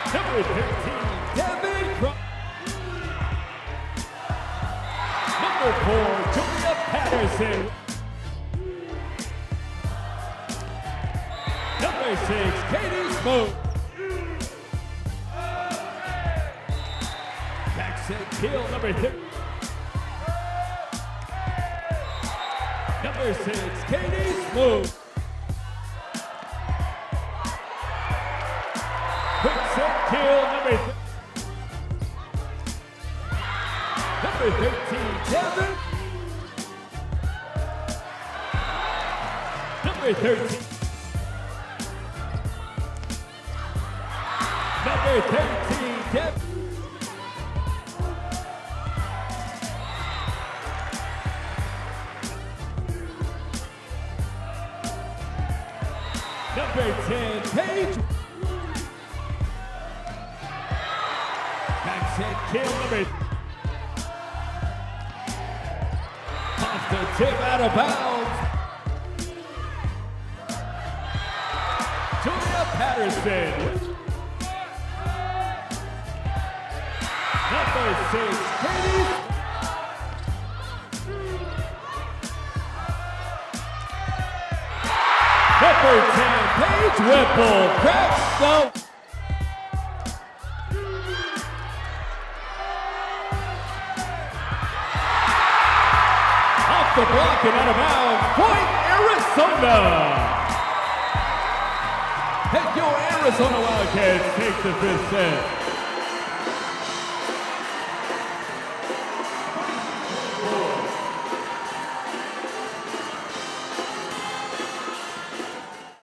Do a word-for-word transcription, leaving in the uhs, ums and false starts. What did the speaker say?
Number thirteen, Devin Crum. Number four, Julia Patterson. Number six, Katie Smoke. Back set kill, number three. Number six, Katie Smoke. Quick set kill, number th number thirteen, Devin. Number thirteen. Number thirteen, Devin. Number ten, Paige. Back set kill, number. Off the tip, out of bounds. Julia Patterson. Number six, Katie. Number ten, Paige Whipple, cracks the. Off the block and out of bounds, point Arizona. Head Yo Arizona Wildcats take the fifth set.